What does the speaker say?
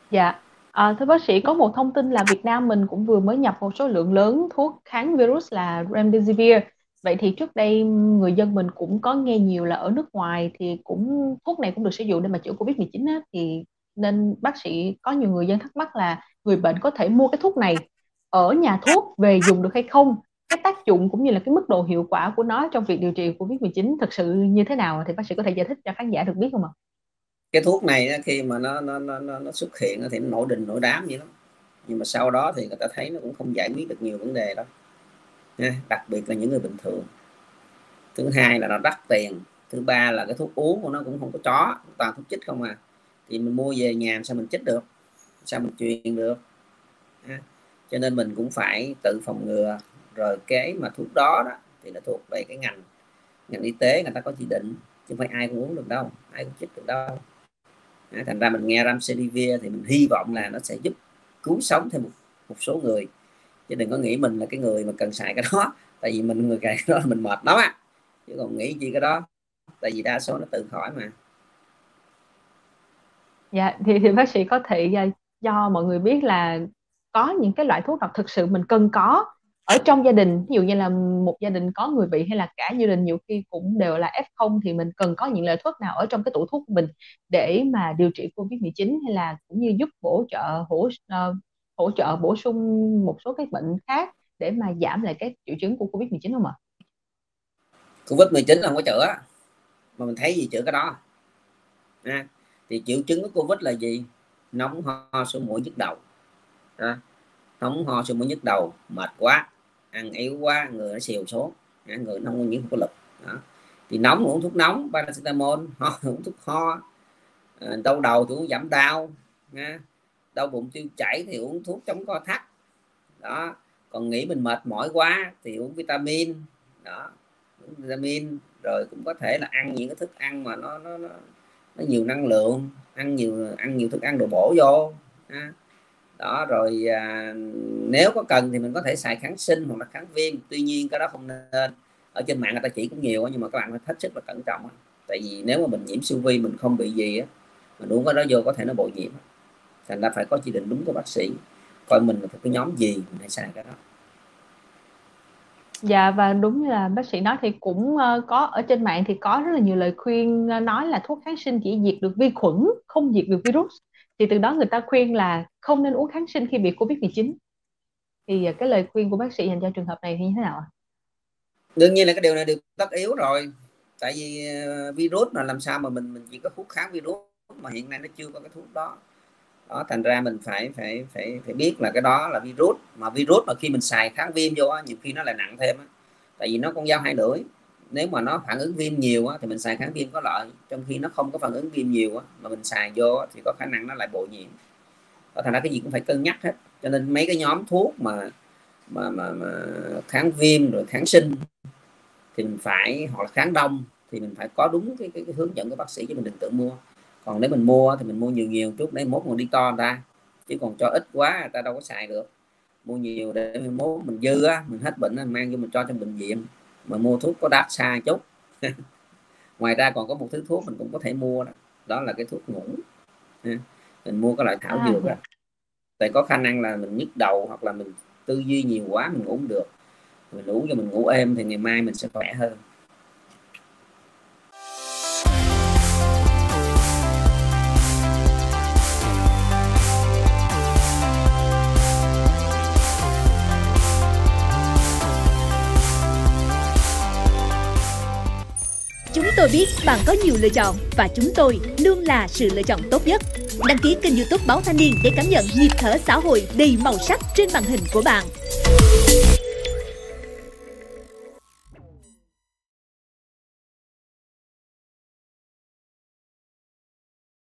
Dạ, thưa bác sĩ, có một thông tin là Việt Nam mình cũng vừa mới nhập một số lượng lớn thuốc kháng virus là Remdesivir. Vậy thì trước đây người dân mình cũng có nghe nhiều là ở nước ngoài thì cũng thuốc này cũng được sử dụng để mà chữa Covid-19 á, thì nên bác sĩ có nhiều người dân thắc mắc là người bệnh có thể mua cái thuốc này ở nhà thuốc về dùng được hay không? Cái tác dụng cũng như là cái mức độ hiệu quả của nó trong việc điều trị Covid-19 thực sự như thế nào thì bác sĩ có thể giải thích cho khán giả được biết không ạ? Cái thuốc này á, khi mà nó xuất hiện thì nó nổi đình nổi đám vậy lắm, nhưng mà sau đó thì người ta thấy nó cũng không giải quyết được nhiều vấn đề đâu nha, đặc biệt là những người bình thường. Thứ hai là nó đắt tiền, thứ ba là cái thuốc uống của nó cũng không có chó, toàn thuốc chích không à, thì mình mua về nhà sao mình chích được, sao mình truyền được. Cho nên mình cũng phải tự phòng ngừa. Rồi cái mà thuốc đó thì nó thuộc về cái ngành y tế, người ta có chỉ định, chứ không phải ai cũng uống được đâu, ai cũng chích được đâu. Thành ra mình nghe Remdesivir thì mình hy vọng là nó sẽ giúp cứu sống thêm một số người, chứ đừng có nghĩ mình là cái người mà cần xài cái đó, tại vì mình người cái đó là mình mệt lắm á, chứ còn nghĩ chi cái đó, tại vì đa số nó tự khỏi mà. Dạ, thì bác sĩ có thể cho mọi người biết là có những cái loại thuốc nào thực sự mình cần có ở trong gia đình, ví dụ như là một gia đình có người bị hay là cả gia đình nhiều khi cũng đều là F0 thì mình cần có những loại thuốc nào ở trong cái tủ thuốc của mình để mà điều trị Covid-19 hay là cũng như giúp hỗ trợ bổ sung một số cái bệnh khác để mà giảm lại cái triệu chứng của Covid-19 không ạ? Covid-19 là không có chữa, mà mình thấy gì chữa cái đó. Thì triệu chứng của Covid là gì? Nóng, ho, sổ mũi, nhức đầu. Nóng, ho, sổ mũi, nhức đầu, mệt quá, ăn yếu quá, người nó xìu xuống, người nó không có lực. Thì nóng uống thuốc nóng, paracetamol, ho uống thuốc ho, đau đầu thì uống giảm đau, đau bụng tiêu chảy thì uống thuốc chống co thắt đó. Còn nghĩ mình mệt mỏi quá thì uống vitamin đó, uống vitamin. Rồi cũng có thể là ăn những cái thức ăn mà nó nhiều năng lượng, ăn nhiều thức ăn đồ bổ vô đó. Rồi nếu có cần thì mình có thể xài kháng sinh hoặc là kháng viêm, tuy nhiên cái đó không nên. Ở trên mạng người ta chỉ cũng nhiều, nhưng mà các bạn phải hết sức là cẩn trọng, tại vì nếu mà mình nhiễm siêu vi mình không bị gì mình uống cái đó vô có thể nó bội nhiễm. Thành ra phải có chỉ định đúng của bác sĩ, coi mình là cái nhóm gì mình hãy xài cái đó. Dạ, và đúng như là bác sĩ nói thì cũng có ở trên mạng thì có rất là nhiều lời khuyên nói là thuốc kháng sinh chỉ diệt được vi khuẩn, không diệt được virus. Thì từ đó người ta khuyên là không nên uống kháng sinh khi bị Covid-19. Thì cái lời khuyên của bác sĩ dành cho trường hợp này thì như thế nào ạ? Đương nhiên là cái điều này được tất yếu rồi, tại vì virus là làm sao mà mình chỉ có thuốc kháng virus, mà hiện nay nó chưa có cái thuốc đó. Thành ra mình phải biết là cái đó là virus, mà khi mình xài kháng viêm vô nhiều khi nó lại nặng thêm tại vì nó con dao hai lưỡi. Nếu mà nó phản ứng viêm nhiều thì mình xài kháng viêm có lợi, trong khi nó không có phản ứng viêm nhiều mà mình xài vô thì có khả năng nó lại bội nhiễm. Thành ra cái gì cũng phải cân nhắc hết. Cho nên mấy cái nhóm thuốc mà kháng viêm rồi kháng sinh thì mình phải, hoặc là kháng đông thì mình phải có đúng cái hướng dẫn của bác sĩ, chứ mình đừng tự mua. Còn nếu mình mua thì mình mua nhiều chút để mốt còn đi to người ta, chứ còn cho ít quá người ta đâu có xài được. Mua nhiều để mốt mình dư mình hết bệnh mình mang vô mình cho trong bệnh viện, mà mua thuốc có đắt xa chút. Ngoài ra còn có một thứ thuốc mình cũng có thể mua đó là cái thuốc ngủ. Mình mua cái loại thảo dược Dạ. tại có khả năng là mình nhức đầu hoặc là mình tư duy nhiều quá mình ngủ không được, mình uống cho mình ngủ êm thì ngày mai mình sẽ khỏe hơn. Chúng tôi biết bạn có nhiều lựa chọn và chúng tôi luôn là sự lựa chọn tốt nhất. Đăng ký kênh YouTube Báo Thanh Niên để cảm nhận nhịp thở xã hội đầy màu sắc trên màn hình của bạn.